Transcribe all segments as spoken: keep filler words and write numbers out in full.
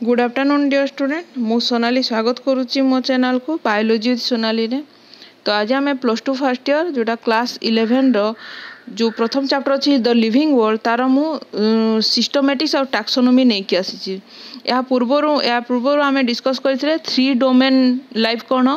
Good afternoon dear student मु सोनाली स्वागत करुच्ची मो चैनल को बायोलॉजी सोनाली रे। तो आज आम प्लस टू फर्स्ट ईयर जोटा क्लास इलेवेन रो जो प्रथम चैप्टर अच्छी द लिविंग वर्ल्ड तार मु सिस्टमेटिक्स और टैक्सोनॉमी नहीं कि आसी या पूर्वर या पूर्वर आम डिस्कस करते थ्री डोमेन लाइफ कौन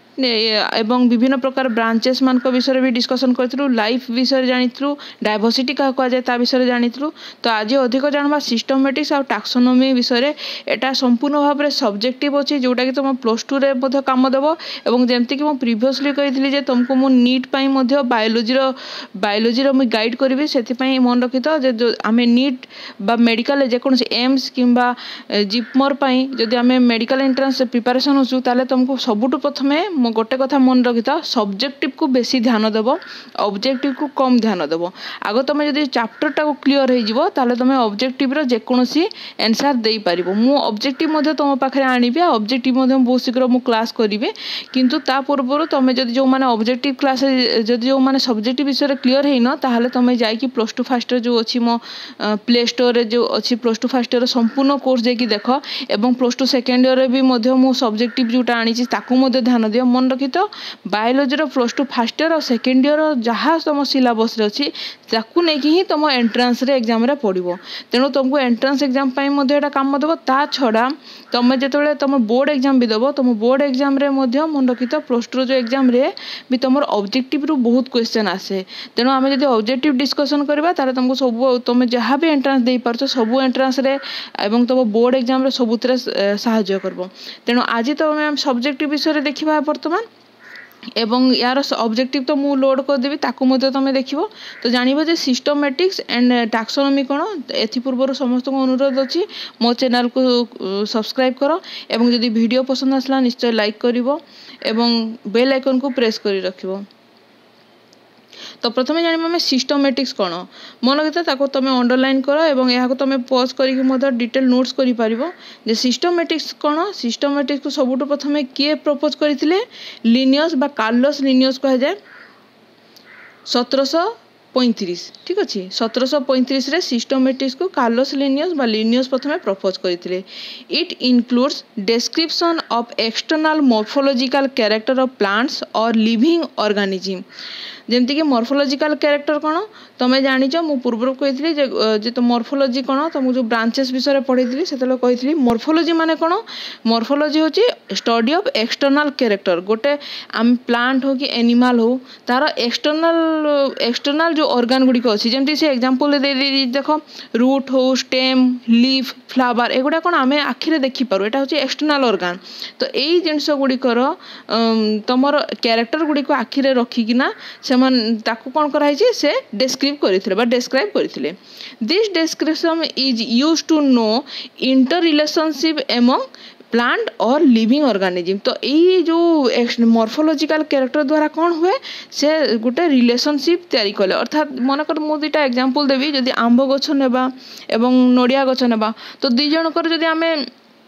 एवं विभिन्न प्रकार ब्रांचेस मान विषय भी डिस्कसन करूँ लाइफ विषय जानी डायवर्सिटी क्या कहुए ता विषय जानी। तो आज अधिक जानवा सिस्टमेटिक्स और टैक्सोनॉमी विषय एटा संपूर्ण भाव में सब्जेक्टिव अच्छी जोटा कि तुम प्लस टू रे काम देव एवं जमती कि मुझे प्रिवियसली कही तुमको मु नीट बायोलोजी बायोलोजी मुझे गाइड करी से मन रखी तो जो आम नीट बा मेडिकल जेकोसी एम्स किंबा जिपमर जदि आम मेडिकल एंट्रांस प्रिपरेशन होचु ताले तुमको सबुठु प्रथमे गोटे कथा मन रखी था सब्जेक्टिव को बेसी ध्यान देव ऑब्जेक्टिव को कम ध्यान देव। आग तुम जब चैप्टर टा क्लीयर हो तुम ऑब्जेक्टिव जेकोसी आंसर दे पार मु ऑब्जेक्टिव तुम पाखे आनी ऑब्जेक्टिव बहुत शीघ्र मु क्लास करी किंतु ता पूर्व तुम जब जो मैंने ऑब्जेक्टिव क्लास जदि जो मैंने सब्जेक्टिव विषय क्लीयर है न ताहले तुम जाकि प्लस टू फास्ट ईयर जो अच्छी मो प्ले स्टोर जो अच्छी प्लस टू फास्ट ईयर संपूर्ण कोर्स जाकि देख एवं प्लस टू सेकेंड ईयर भी मु सब्जेक्टिव जोटा आनी ध्यान दियो मन रखी तो biology plus two first year और सेकेंड ईयर जहाँ तुम सिलेबस अच्छी ताकू नहीं ही तुम एंट्रांस रे एग्जाम रे पड़ो तेणु तुमको एंट्रांस एग्जाम काम देव ता छड़ा तुम जो तुम बोर्ड एग्जाम भी देव तुम बोर्ड एग्जाम रे मन रखी तो प्लस टू जो एग्जाम रे भी तुम ऑब्जेक्टिव रु बहुत क्वेश्चन आसे तेणु आम जब ऑब्जेक्टिव डिस्कसन करवा तारे तुमको सब तुम जहाँ भी एंट्रांस दे पार्छ सब एंट्रांस रे एवं तुम बोर्ड एग्जाम रे सबुत साहाय्य करब। तेणु आज तो आम सब्जेक्टिव विषय देखा बर्तमान एवं यार ऑब्जेक्टिव तो मु लोड कर देबी ताकू मते तुम देखिबो तो जानिबो जे सिस्टमेटिक्स एंड टैक्सोनॉमी कोन एथि पूर्व समस्त को अनुरोध अछि मो चैनल को सब्सक्राइब करो एवं जदि वीडियो पसंद आसला निश्चय लाइक करिवो एवं बेल आइकन को प्रेस करी रखिबो। तो प्रथमे जानिबो हमें सिस्टमेटिक्स कोन मन रखिता ताको तुम अंडरलाइन करो एवं यहाँ को तुम पॉज करके मत डिटेल नोट्स करि पारिबो जे सिस्टमेटिक्स कोन सिस्टमेटिक्स को सबुठ प्रथमे किए प्रपोज करथिले लिनियस बा कार्लोस लिनियस कह जाए सत्रह पैंतीस ठीक अच्छे सत्रह पैंतीस रे सिस्टमेटिक्स को कार्लोस लिनियस बा लिनियस प्रथमे प्रपोज करथिले। It includes description of external morphological character of plants और लिविंग ऑर्गेनिज्म जमती कि मॉर्फोलॉजिकल कैरेक्टर कौन तुम्हें जानिच मु पूर्व कही जे तो मॉर्फोलॉजी कौन तुमको जो ब्रांचेस विषय पढ़ी से कही मॉर्फोलॉजी माने कौन मॉर्फोलॉजी हूँ स्टडी ऑफ एक्सटर्नल कैरेक्टर गोटे आम प्लांट हो कि एनिमल हो तार एक्सटर्नल एक्सटर्नल जो ऑर्गन गुड़िक अच्छी जमती से एग्जांपल दे देख रूट हो स्टेम लीफ फ्लावर एगुड़ा कौन आम आखिरे देखिपार यहाँ हूँ एक्सटर्नल ऑर्गन तो यही जिनस गुड़िकर तुम कैरेक्टर गुड़िक आखिरे रखिकिना ताकू कौन कराई से डिस्क्राइब करथिले बा डिस्क्राइब करथिले। This description is use to know interrelationship among plant और लिविंग ऑर्गेनिज्म तो यही जो मॉर्फोलॉजिकल कैरेक्टर द्वारा कौन हुए से गोटे रिलेशनशिप तैयारी कले अर्थात मनकर मु दुईटा एग्जांपल देवी जदि आंब गछ नेबा एवं नड़िया गछ नेबा तो दुई जनकर जदि आमे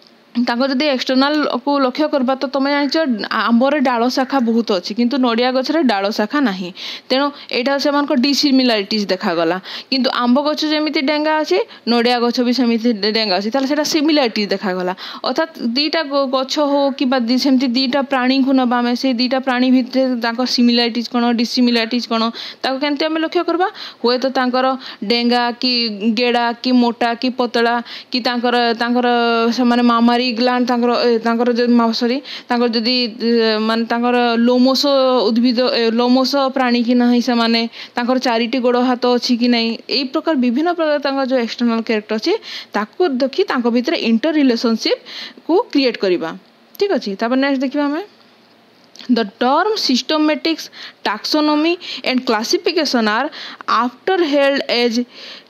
जदि एक्सटर्नाल को लक्ष्य करबा तो तुम जान आंबर डाल शाखा बहुत अच्छी किंतु नड़िया गछरे डाल शाखा नहीं तेणु यहाँ से डिसिमिलारिटीज देखागला किंतु आंब गछ जमी डेंगा अच्छे नड़िया गछ भी सेमती डेंगा अच्छी ताले सिमिलारिटीज देखागला अर्थात दीटा गछ हो कि सेमती दीटा प्राणी को नबा आम से दीटा प्राणी भितर सिमिलारिटीज कौन डिसिमिलारिटीज कौन ताको केमती आम लक्ष्य करबा हुए तो तांकर डेंगा कि गेड़ा कि मोटा कि पतला कि तांकर तांकर से मामारी ग्लांड तांकर सॉरी तांकर जदि मान तांकर लोमोस उद्भिद लोमोस प्राणी कि नहीं से माने तांकर चारिटी गोड़ हाथ अच्छी कि नहीं यही प्रकार विभिन्न प्रकार तांकर जो एक्सटर्नल कैरेक्टर अच्छी ताकू देखी तांकर भीतर इंटर रिलेशनशिप को क्रिएट करबा ठीक अच्छे। तापर नेक्स्ट देखिबा हमें The term systematics, taxonomy and classification are after held as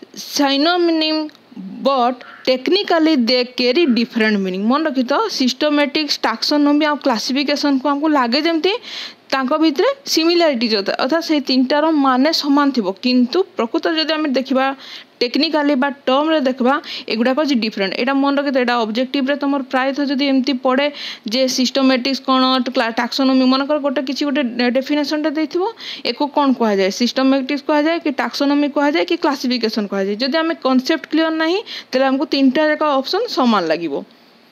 synonym but technically they carry different meaning मन रखी तो सिस्टमेटिक्स टैक्सोनॉमी और क्लासिफिकेशन को हमको लगे जमती तांको भितर सिमिलारिटीज होता अर्थात से तीन टार माने समान थी किंतु प्रकृत जब आम देखा टेक्निकाली बा टर्म रे देखबा एगुड़ाक डिफरेंट एटा मन रखी तो ऑब्जेक्टिव रे तुम प्रायतः जब एमती पड़े जे सिस्टमेटिक्स कौन टैक्सोनॉमी मनकर गोटे किसी गोटे डेफिनेशन टे देथिबो एको कौन कहा जाए सिस्टमेटिक्स कहा जाए कि टैक्सोनॉमी कहा जाए कि क्लासिफिकेशन कहा जाए जदि आम कॉन्सेप्ट क्लियर नहीं तेल हमको तीन टा जाक ऑप्शन समान लगिबो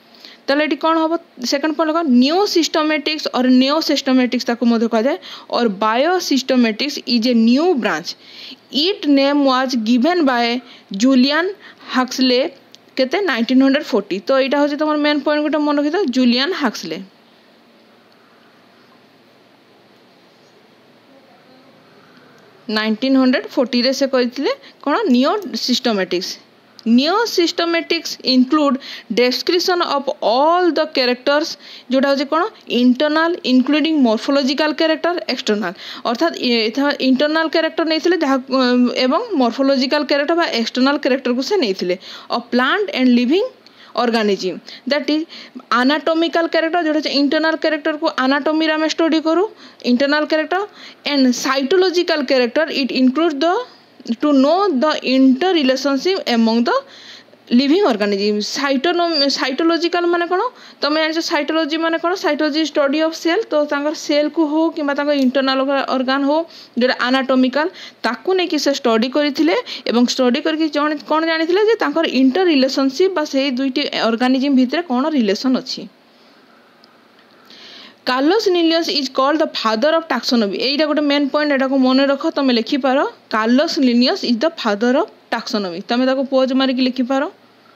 ताले एटी कौन हम सेकंड पॉइंट लगा नियो सिस्टमेटिक्स और नियो सिस्टमेटिक्स ताको मध्य कहा जाए और biosystematics is a new branch it name was given by Julian Huxley केते नाइनटीन फोर्टी तो यहाँ हूँ तुम मेन पॉइंट गोटे मन रखी जूलियन हक्सले नाइनटीन फोर्टी रे से कहते कौन neo systematics neo systematics include description of all the characters जोटा हूँ कौन internal including morphological character external अर्थात इंटरनल कैरेक्टर नहीं जहाँ एवं मॉर्फोलॉजिकल कैरेक्टर बा एक्सटर्नल कैरेक्टर को से नहीं of plant and living organism that is anatomical character जोटा इंटरनल कैरेक्टर को एनाटॉमी रे स्टडी करूँ internal character and cytological character it include the to know the interrelationship among the living organism साइटोनो cytological माने कौन तुम जान साइटोलॉजी माने कौन साइटोलॉजी स्टडी ऑफ सेल तो तांकर सेल को हो कि इंटरनल ऑर्गन हो जो एनाटॉमिकल ताकू नहीं कि से स्टडी करथिले एवं स्टडी करके जण कोन जानिथिले जे तांकर इंटर रिलेशनशिप बा से दुईटी ऑर्गेनिज्म भितर कोन रिलेशन अछि Carolus Linnaeus is called the father of taxonomy एटा गोटे मेन पॉइंट एटा को मन रख तुम लिखि पार Carolus Linnaeus is the father of taxonomy तुम ताको पोज मारिक लिखि पार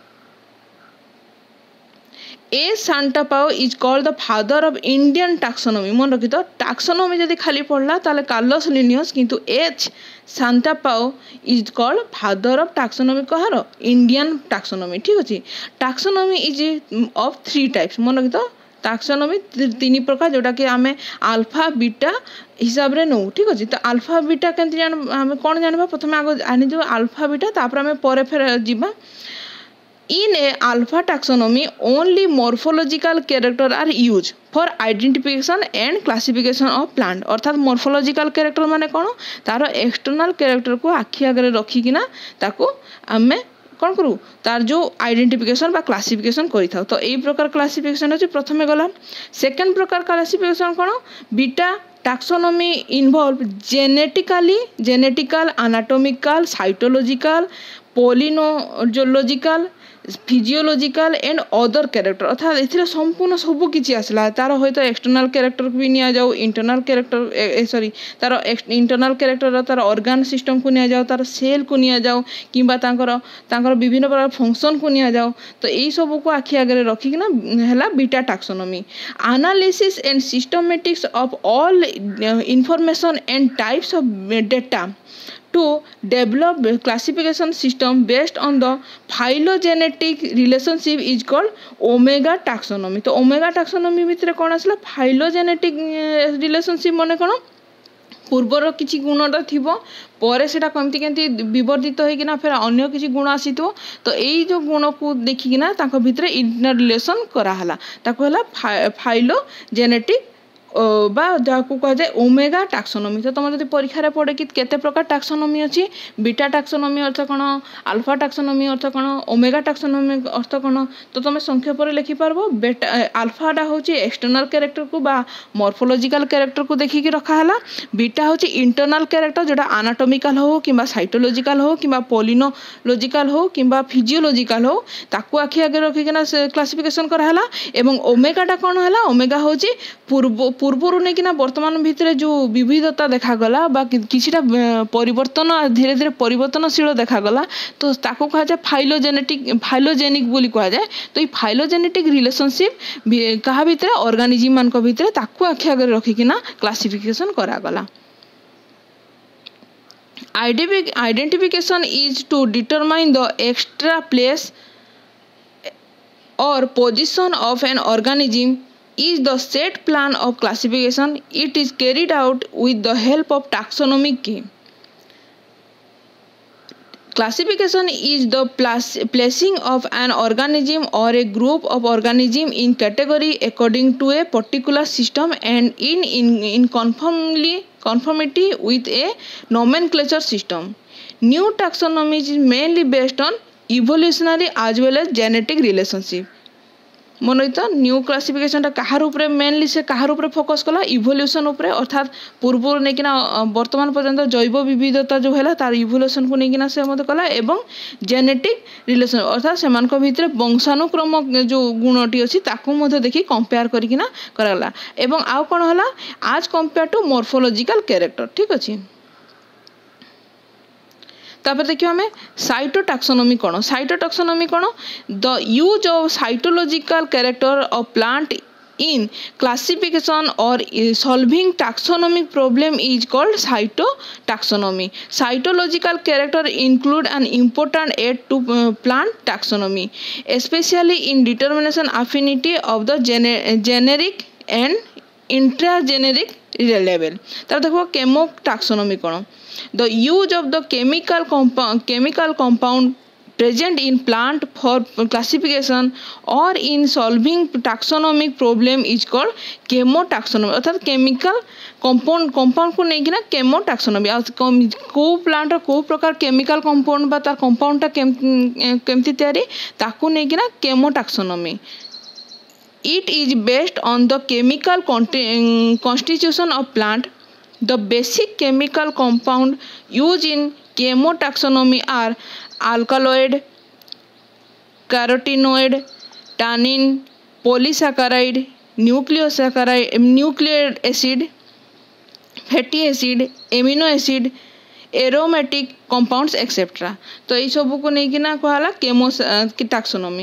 ए Santapau is called the father of Indian taxonomy मन रखी तो टैक्सोनॉमी जदि खाली पढ़ला ताले कार्लोस लिनियस किंतु H Santapau is called father of taxonomy कहार इंडियन टैक्सोनॉमी ठीक अछि taxonomy is of three types मन रखी तो टैक्सोनॉमी तीन प्रकार जोटा कि आमे अल्फा बीटा हिसाब रे नो ठीक अछि तो अल्फा बीटा केंति जान हम कोन जानबा प्रथमे आगो आनि जो अल्फा बीटा तापर आमे परे फेर जिबा in a alpha taxonomy only morphological character are use for identification and classification of plant अर्थात मॉर्फोलॉजिकल कैरेक्टर माने कोन तार एक्सटर्नल कैरेक्टर को आखि आगे रखिकिना ताको आमे कौन करूँ तार जो आइडेंटिफिकेशन बा क्लासिफिकेशन करि थाउ तो एई प्रकार क्लासिफिकेशन अछि प्रथमे गला सेकंड प्रकार क्लासिफिकेशन कोन beta taxonomy involve genetically genetical anatomical cytological palynological physiological and other character अर्थात एथिरे संपूर्ण सब किछि आसला तार होय एक्सटर्नल कैरेक्टर भी निया जाऊ इंटरनल कैरेक्टर सॉरी तार इंटरनल कैरेक्टर तार ऑर्गन सिस्टम को निया जाऊ तार सेल को निया जाऊ किंबा तांकर तांकर विभिन्न प्रकार फंक्शन को निया जाऊ तो एई सब को आखि आगे रखी ना हैला beta taxonomy analysis and systematics of all information and types of data to develop classification system based on the phylogenetic relationship is called omega taxonomy तो omega taxonomy भितर कौन आसला phylogenetic relationship माने कौन पूर्वर किसी गुणटा थिबो परे सेटा कमती केंती विवर्धित होइकिना फिर अन्य किसी गुण आसीतो तो एई जो गुण को देखिकिना ताको भितर इंटर रिलेशन करा हला ताको हला फाइलोजेनेटिक बा जाको कह जाए ओमेगा टैक्सोनॉमी तो तुम जब परीक्षा रे पड़े कि केते प्रकार टैक्सोनॉमी अछि बीटा टैक्सोनॉमी अर्थ कोन अल्फा टैक्सोनॉमी अर्थ कोन ओमेगा टैक्सोनॉमी अर्थ कोन तो तुम संक्षेप रे लिखि पारबो बेटा अल्फाटा होची एक्सटर्नल कैरेक्टर को बा मॉर्फोलॉजिकल कैरेक्टर को देखि कि रखा हला बीटा होची इंटरनल कैरेक्टर जोटा एनाटॉमिकल हो किबा साइटोलॉजिकल हो किबा पॉलिनोलॉजिकल हो किबा फिजियोलॉजिकल हो ताकू आखि आगे रखि कि ना क्लासिफिकेशन करा हला एवं ओमेगाटा कोन हला ओमेगा होची पूर्व पूर्वर नहीं कि वर्तमान भितर जो विविधता देखागला बा किछिटा परिवर्तन धीरे धीरे परिवर्तनशील देखागला तो ताको कहा जाए फाइलोजेनेटिक फाइलोजेनिक बोली कहा जाए तो ये फाइलोजेनेटिक रिलेशनशिप कहा भितर ऑर्गेनिज्म मान को भितर ताको आखि आगे रखिकिना क्लासिफिकेशन करागला identification is to determine the extra place और position of an organism is the set plan of classification. It is carried out with the help of taxonomic key. Classification is the placing of an organism or a group of organism in category according to a particular system and in in, in conformity conformity with a nomenclature system. New taxonomy is mainly based on evolutionary as well as genetic relationship. मनोहित new classification कहार उपरे mainly से कहार उपरे focus कला evolution उपरे अर्थात पूर्व नेकिना वर्तमान पर्यंत जैव विविधता जो है तार इवोल्यूशन को नेकिना से मत कला एवं जेनेटिक रिलेशन अर्थात सेमानक भितर वंशानुक्रम जो गुणटी अच्छी ताकू मध्य देखि कंपेयर करिकिना कराला एवं आउ कोन हला आज कंपेयर टू मॉर्फोलॉजिकल कैरेक्टर ठीक अछि। तापर देखियो हमें साइटोटैक्सोनॉमी कौन साइटोटैक्सोनॉमी कौन the use of cytological character of plant in classification or solving taxonomic problem is called cytotaxonomy. Cytological character include an important aid to uh, plant taxonomy, especially in determination affinity of the gener generic and intrageneric level. तब देखो chemo taxonomy कौन the use of the chemical compound chemical compound present in plant for classification or in solving taxonomic problem is called chemotaxonomy अर्थात chemical compound compound को नहीं कि ना chemotaxonomy को plant को प्रकार chemical compound बा तार compound टा केम केमती तैयारी ताकू नहीं कि ना chemotaxonomy. It is based on the chemical constitution of plant. The basic chemical compound used in chemotaxonomy are alkaloid, carotenoid, tannin, polysaccharide, nucleosaccharide, nucleic acid, fatty acid, amino acid, aromatic compounds et cetera. तो ये सब को नहीं कि ना कहला chemo की taxonomy.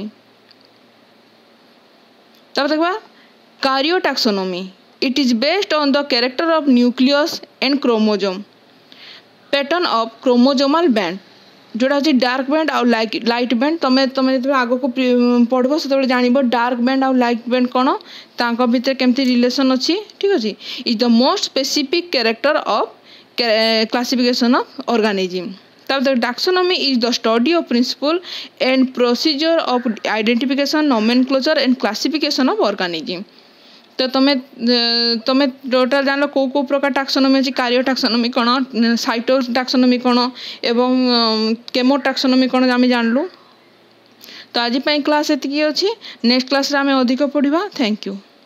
तब देखा कार्योटैक्सोनॉमी. It is based on the character of nucleus and chromosome, pattern of chromosomal band. जोड़ा हूँ डार्क बैंड आउ लाइट लाइट बैंड तुम तुम जो आग को पढ़ब से जान डार्क बैंड आउ लाइट बैंड कौन तांको भितर केमती रिलेशन अच्छी ठीक अच्छे is the most specific character of classification of organism. तब taxonomy is the study of principle and procedure of identification nomenclature and classification of organism. तो तुम तुम टोटाल जान लो को को प्रकार टैक्सोनॉमी अच्छी कार्यो टैक्सोनॉमी कौन साइटो टैक्सोनॉमी कौन एवं केमो टैक्सोनॉमी कौन आम जानलु. तो आज क्लास एतिकी अच्छी नेक्स्ट क्लास रे आम अधिक पढ़ा. Thank you.